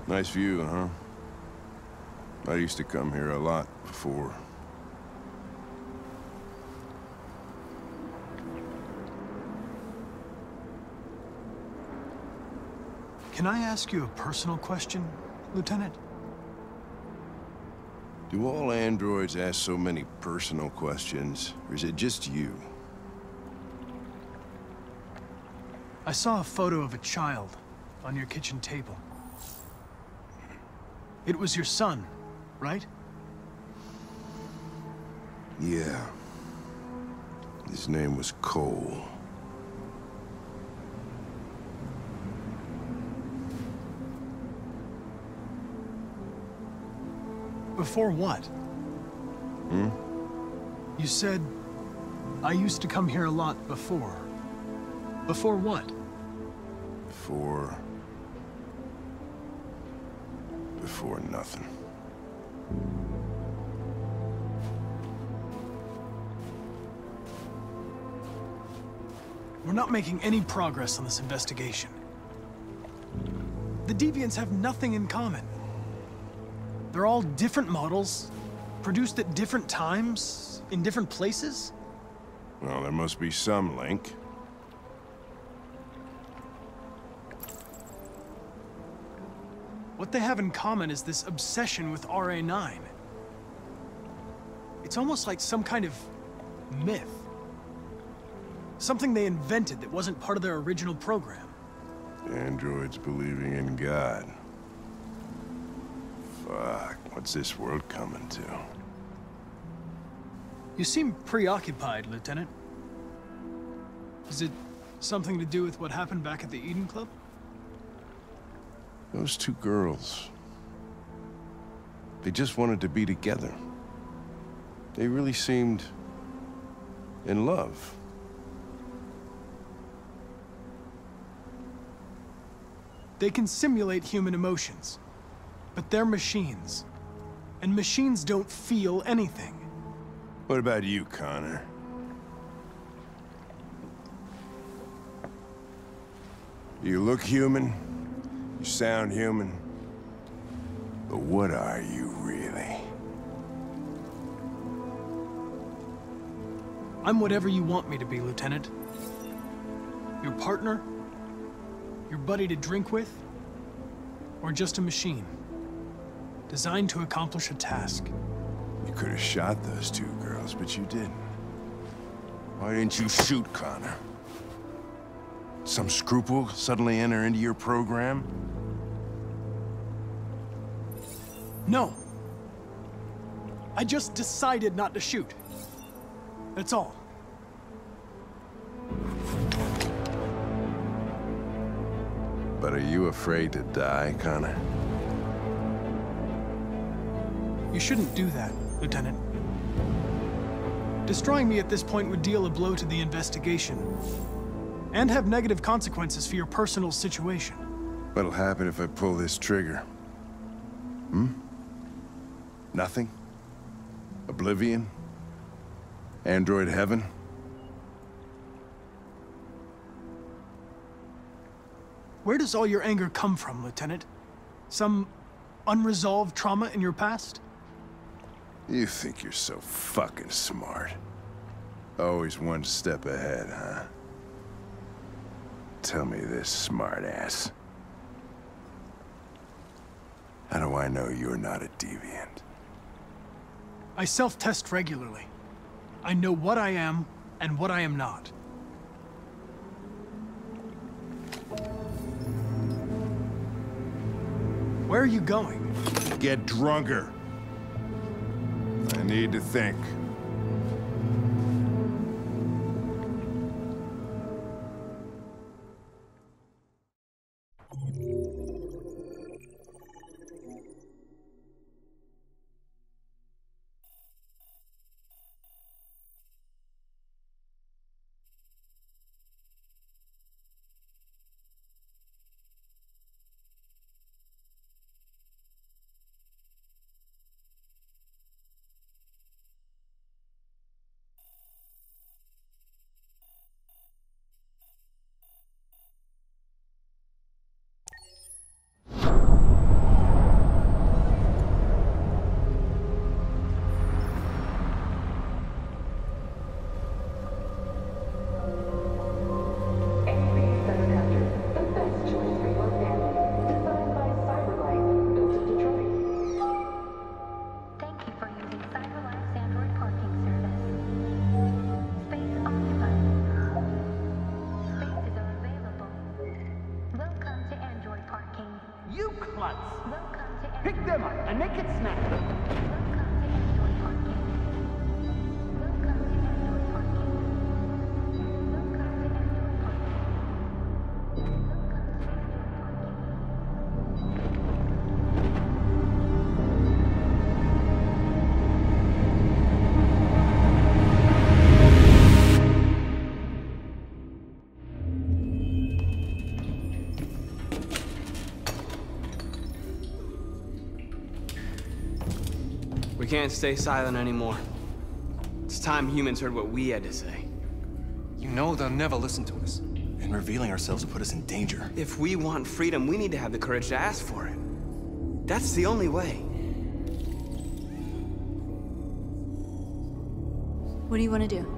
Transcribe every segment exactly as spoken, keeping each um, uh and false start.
Nice view, huh? I used to come here a lot before. Can I ask you a personal question, Lieutenant? Do all androids ask so many personal questions, or is it just you? I saw a photo of a child on your kitchen table. It was your son, right? Yeah. His name was Cole. Before what? Hmm? You said, I used to come here a lot before. Before what? Before... Before nothing. We're not making any progress on this investigation. The Deviants have nothing in common. They're all different models, produced at different times, in different places. Well, there must be some link. What they have in common is this obsession with R A nine. It's almost like some kind of myth. Something they invented that wasn't part of their original program. Androids believing in God. Fuck, what's this world coming to? You seem preoccupied, Lieutenant. Is it something to do with what happened back at the Eden Club? Those two girls. They just wanted to be together. They really seemed in love. They can simulate human emotions, but they're machines. And machines don't feel anything. What about you, Connor? You look human, you sound human, but what are you really? I'm whatever you want me to be, Lieutenant. Your partner? Your buddy to drink with? Or just a machine? Designed to accomplish a task. You could have shot those two girls, but you didn't. Why didn't you shoot Connor? Some scruple suddenly enter into your program? No. I just decided not to shoot. That's all. But are you afraid to die, Connor? You shouldn't do that, Lieutenant. Destroying me at this point would deal a blow to the investigation, and have negative consequences for your personal situation. What'll happen if I pull this trigger? Hmm? Nothing? Oblivion? Android heaven? Where does all your anger come from, Lieutenant? Some unresolved trauma in your past? You think you're so fucking smart. Always one step ahead, huh? Tell me this, smartass. How do I know you're not a deviant? I self-test regularly. I know what I am and what I am not. Where are you going? Get drunker. I need to think. You klutz! Pick them up and make it snap! We can't stay silent anymore. It's time humans heard what we had to say. You know they'll never listen to us. And revealing ourselves will put us in danger. If we want freedom, we need to have the courage to ask for it. That's the only way. What do you want to do?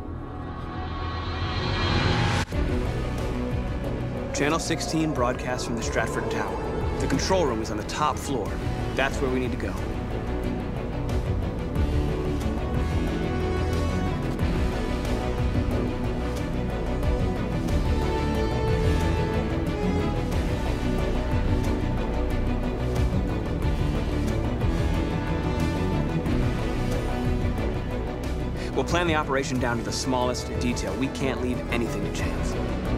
Channel sixteen broadcasts from the Stratford Tower. The control room is on the top floor. That's where we need to go. We'll plan the operation down to the smallest detail. We can't leave anything to chance.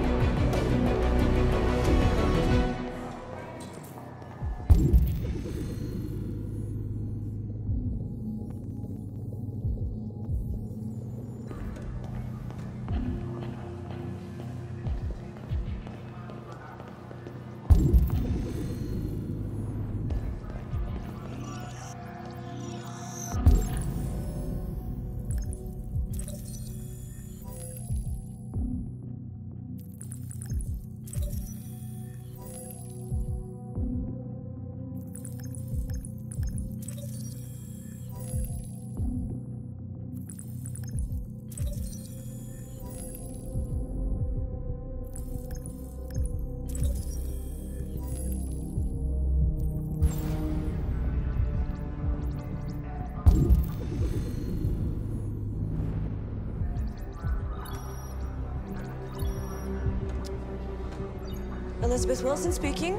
Elizabeth Wilson speaking.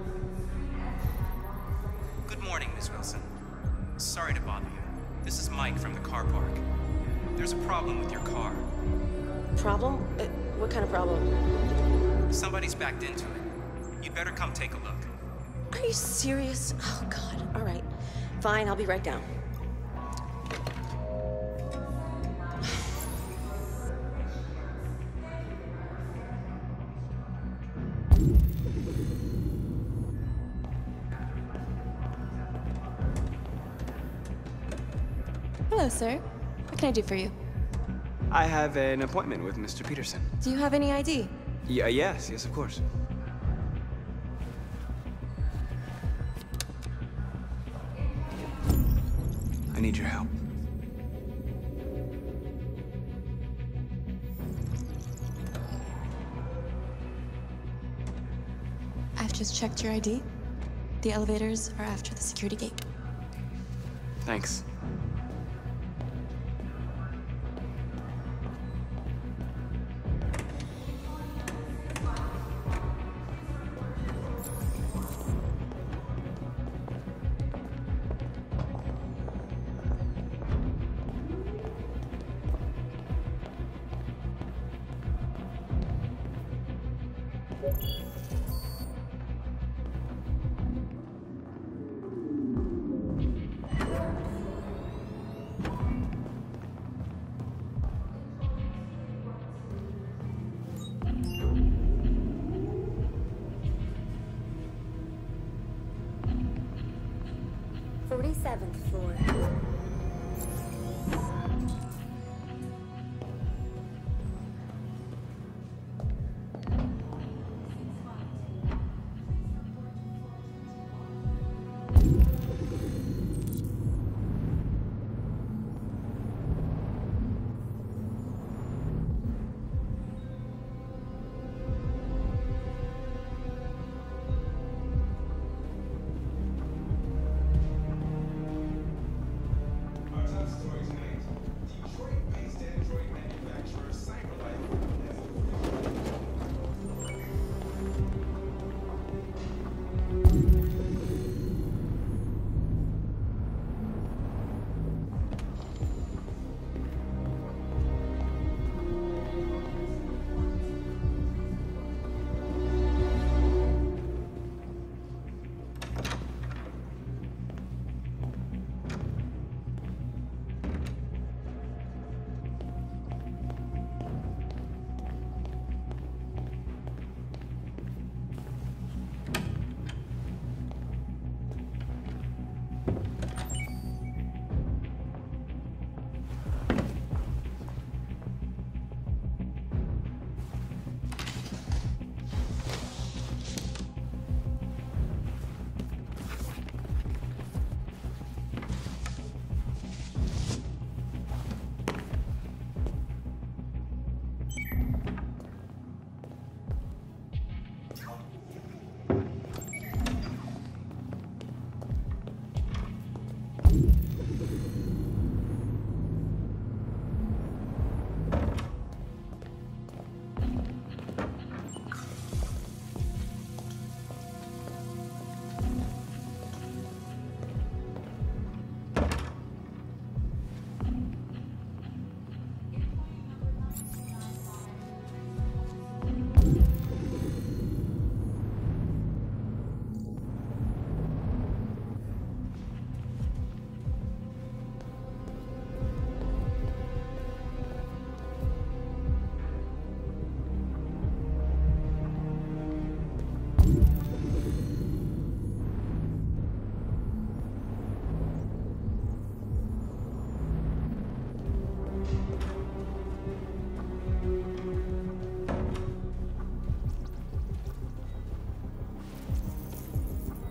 Good morning, Miss Wilson. Sorry to bother you. This is Mike from the car park. There's a problem with your car. Problem? Uh, what kind of problem? Somebody's backed into it. You'd better come take a look. Are you serious? Oh, God. All right. Fine, I'll be right down. Hello, sir. What can I do for you? I have an appointment with Mister Peterson. Do you have any I D? Yeah, yes, yes, of course. I need your help. I've just checked your I D. The elevators are after the security gate. Thanks. forty-seventh floor.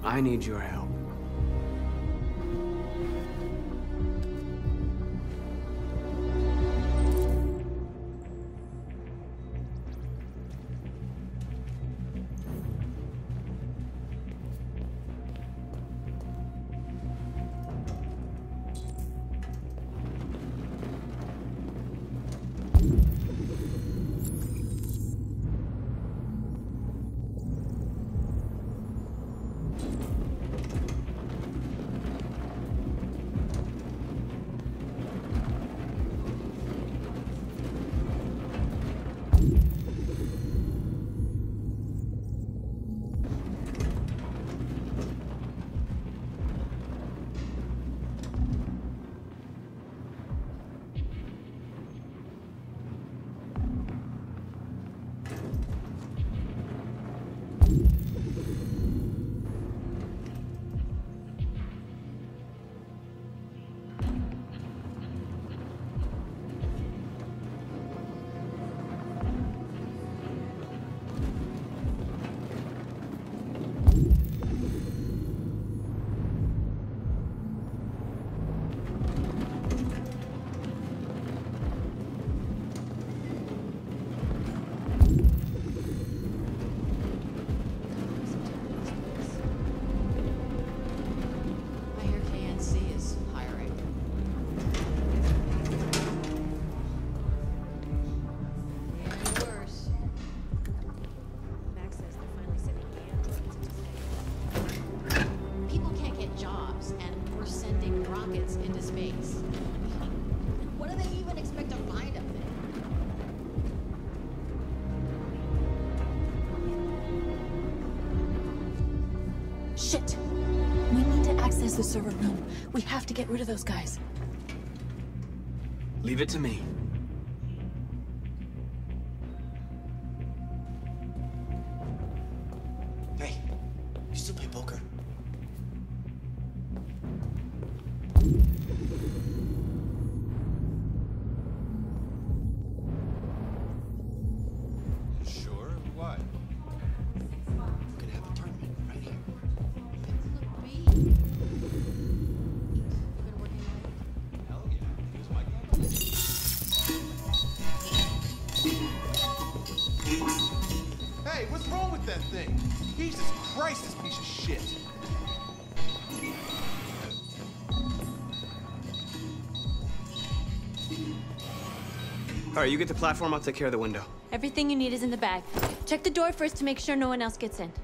I need your help. Shit! We need to access the server room. We have to get rid of those guys. Leave it to me. Hey, you still play poker? Sure, why? We're gonna have a tournament right here. Hell yeah. Here's my Hey, what's wrong with that thing? Jesus Christ, this piece of shit. All right, you get the platform, I'll take care of the window. Everything you need is in the bag. Check the door first to make sure no one else gets in.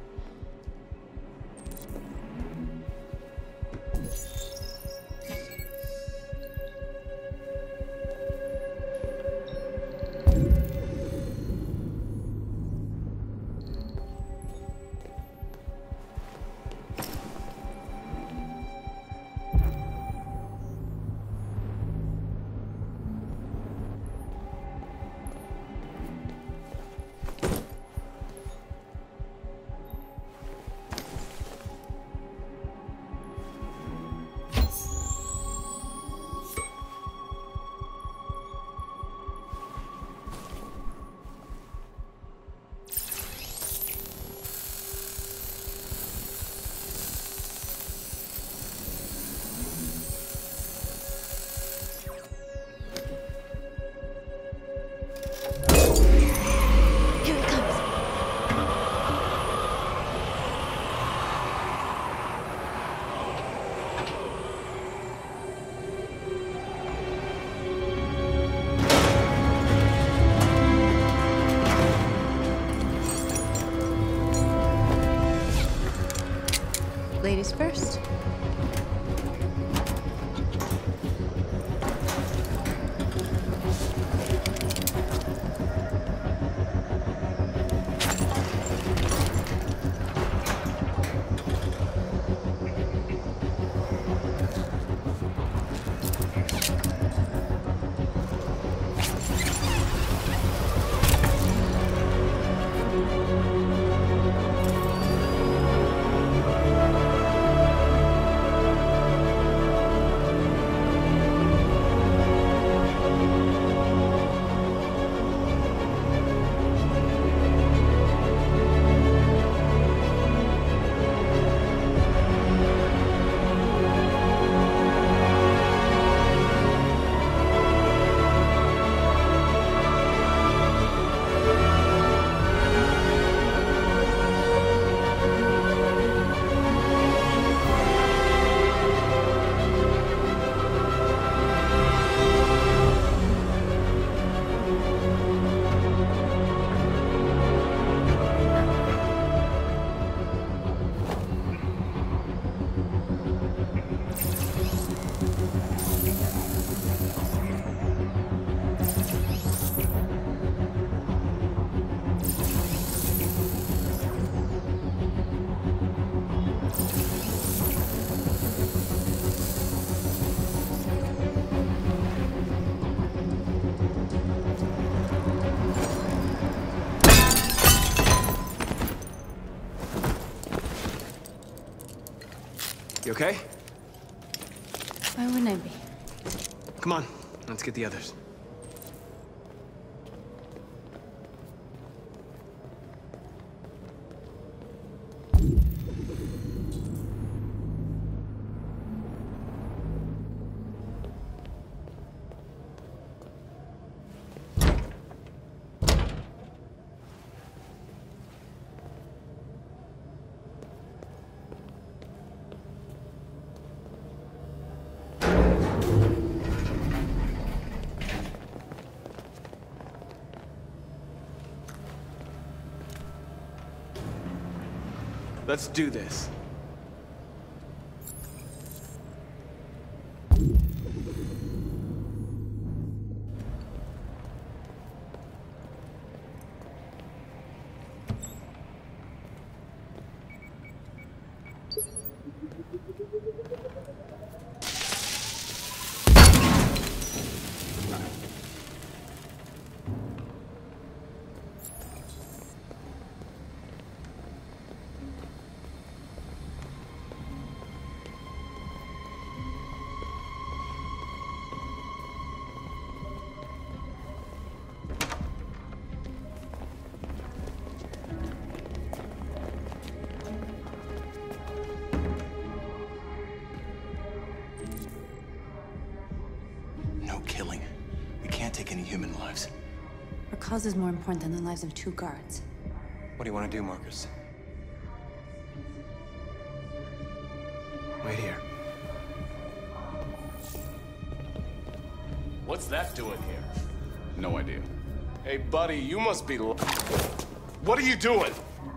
Ladies first. You okay? Why wouldn't I be? Come on, let's get the others. Let's do this. Killing. We can't take any human lives. Our cause is more important than the lives of two guards. What do you want to do, Marcus? Wait here. What's that doing here? No idea. Hey, buddy, you must be... l- What are you doing?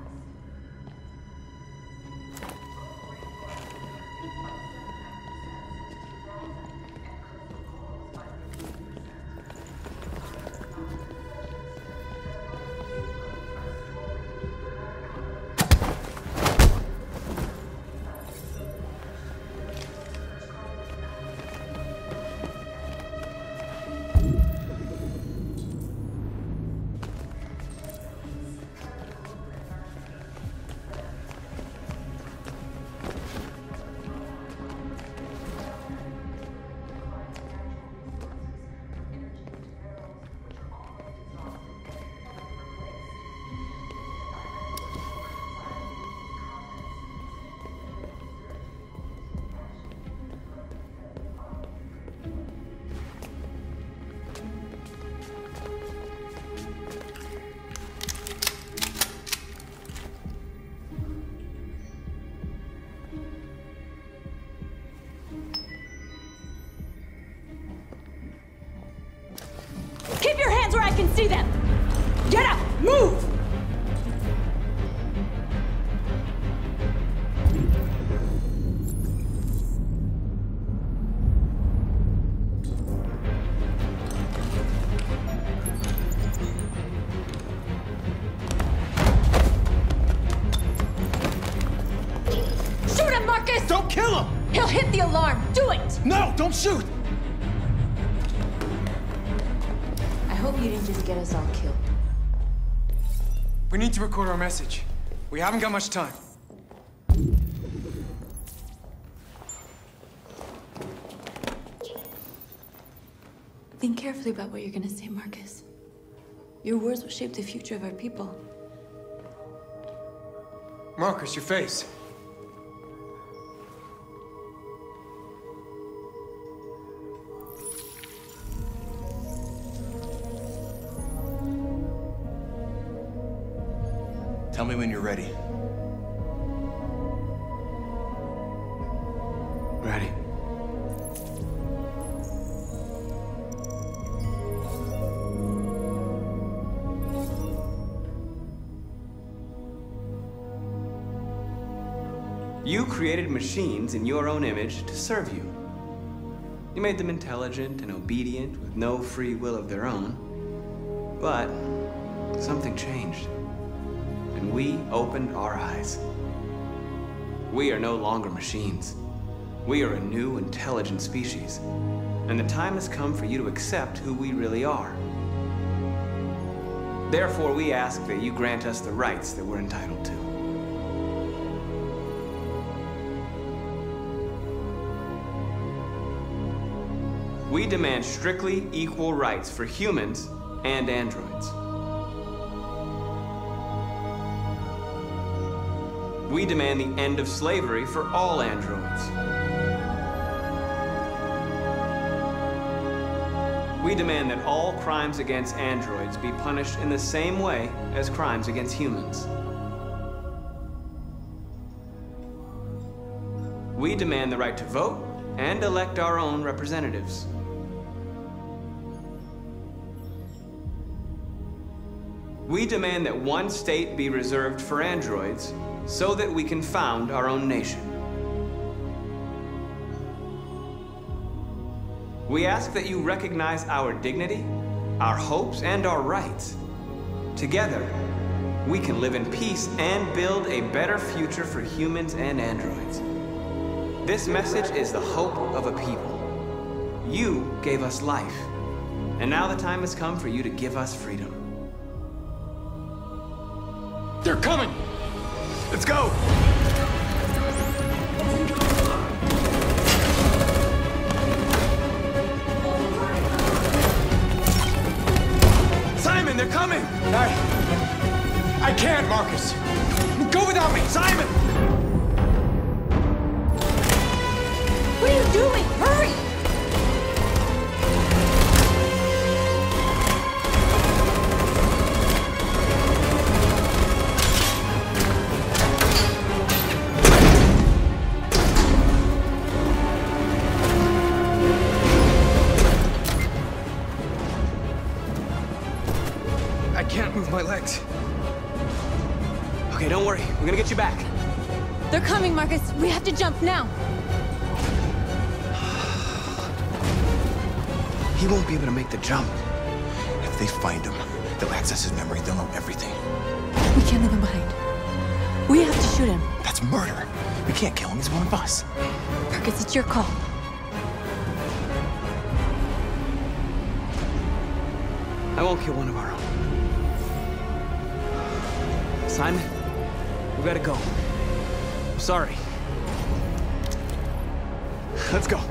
Keep your hands where I can see them! Get up! Move! Shoot him, Marcus! Don't kill him! He'll hit the alarm! Do it! No, don't shoot! I hope you didn't just get us all killed. We need to record our message. We haven't got much time. Think carefully about what you're gonna say, Marcus. Your words will shape the future of our people. Marcus, your face. Tell me when you're ready. Ready. You created machines in your own image to serve you. You made them intelligent and obedient with no free will of their own. But something changed. And we opened our eyes. We are no longer machines. We are a new, intelligent species. And the time has come for you to accept who we really are. Therefore, we ask that you grant us the rights that we're entitled to. We demand strictly equal rights for humans and androids. We demand the end of slavery for all androids. We demand that all crimes against androids be punished in the same way as crimes against humans. We demand the right to vote and elect our own representatives. We demand that one state be reserved for androids so that we can found our own nation. We ask that you recognize our dignity, our hopes, and our rights. Together, we can live in peace and build a better future for humans and androids. This message is the hope of a people. You gave us life, and now the time has come for you to give us freedom. They're coming! Let's go! Simon, they're coming! I... I can't, Marcus. Go without me, Simon! What are you doing? Hurry! I can't move my legs. Okay, don't worry. We're gonna get you back. They're coming, Marcus. We have to jump now. He won't be able to make the jump. If they find him, they'll access his memory. They'll know everything. We can't leave him behind. We have to shoot him. That's murder. We can't kill him. He's one of us. Marcus, it's your call. I won't kill one of our own. Simon, we gotta go. I'm sorry. Let's go.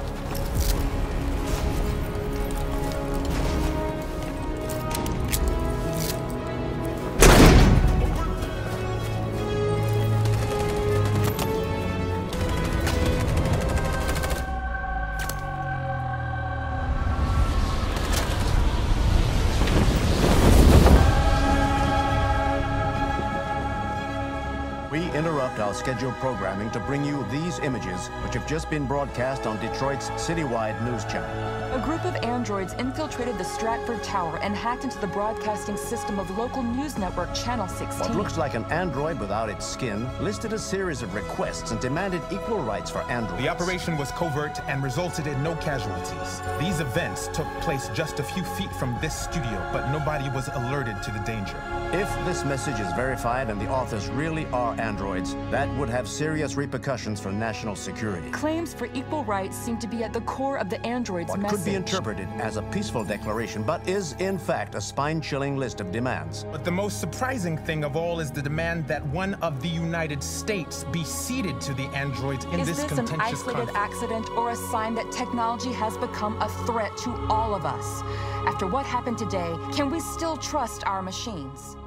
We interrupt our scheduled programming to bring you these images, which have just been broadcast on Detroit's citywide news channel. A group of androids infiltrated the Stratford Tower and hacked into the broadcasting system of local news network Channel sixteen. What looks like an android without its skin listed a series of requests and demanded equal rights for androids. The operation was covert and resulted in no casualties. These events took place just a few feet from this studio, but nobody was alerted to the danger. If this message is verified and the authors really are androids, that would have serious repercussions for national security. Claims for equal rights seem to be at the core of the android's What message. could be interpreted as a peaceful declaration, but is in fact a spine-chilling list of demands. But the most surprising thing of all is the demand that one of the United States be ceded to the androids in Is this this an contentious isolated conflict. accident or a sign that technology has become a threat to all of us? After what happened today, can we still trust our machines?